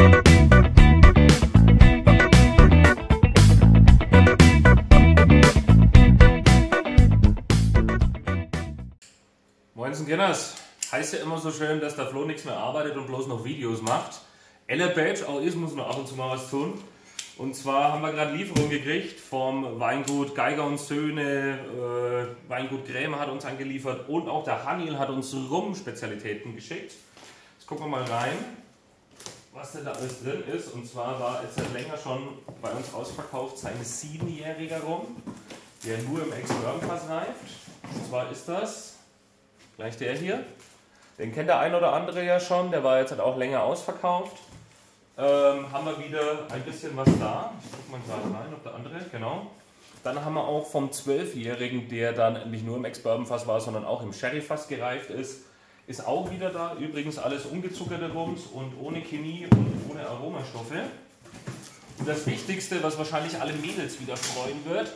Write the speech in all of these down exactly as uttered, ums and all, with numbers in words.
Moinsen Kinders, heißt ja immer so schön, dass der Flo nichts mehr arbeitet und bloß noch Videos macht. Elle Badge, auch ich muss noch ab und zu mal was tun. Und zwar haben wir gerade Lieferung gekriegt vom Weingut Geiger und Söhne, äh, Weingut Gräme hat uns angeliefert und auch der Hanil hat uns Rum-Spezialitäten geschickt. Jetzt gucken wir mal rein, was denn da alles drin ist. Und zwar war es seit länger schon bei uns ausverkauft sein siebenjähriger Rum, der nur im Ex-Bourbon-Fass reift. Und zwar ist das gleich der hier. Den kennt der ein oder andere ja schon, der war jetzt halt auch länger ausverkauft. Ähm, haben wir wieder ein bisschen was da. Ich gucke mal gerade rein, ob der andere, genau. Dann haben wir auch vom zwölfjährigen, der dann nicht nur im Ex-Bourbon-Fass war, sondern auch im Sherry-Fass gereift ist. Ist auch wieder da. Übrigens alles ungezuckerte Rums und ohne Chemie und ohne Aromastoffe. Und das Wichtigste, was wahrscheinlich alle Mädels wieder freuen wird.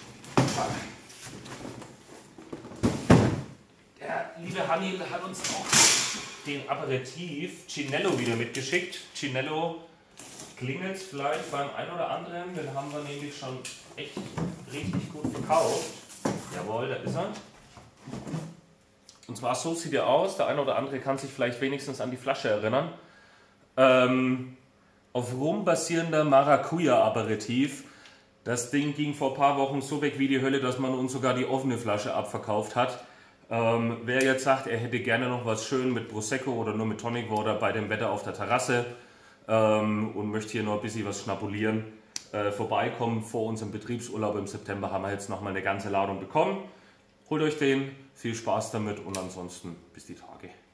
Der liebe Hanil hat uns auch den Aperitif Cinello wieder mitgeschickt. Cinello klingelt es vielleicht beim einen oder anderen, den haben wir nämlich schon echt richtig gut verkauft. Jawohl, da ist er. Und zwar so sieht er aus, der eine oder andere kann sich vielleicht wenigstens an die Flasche erinnern. Ähm, auf Rum basierender Maracuja-Aperitif. Das Ding ging vor ein paar Wochen so weg wie die Hölle, dass man uns sogar die offene Flasche abverkauft hat. Ähm, wer jetzt sagt, er hätte gerne noch was schön mit Prosecco oder nur mit Tonic Water bei dem Wetter auf der Terrasse ähm, und möchte hier noch ein bisschen was schnabulieren, äh, vorbeikommen. Vor unserem Betriebsurlaub im September haben wir jetzt nochmal eine ganze Ladung bekommen. Holt euch den, viel Spaß damit und ansonsten bis die Tage.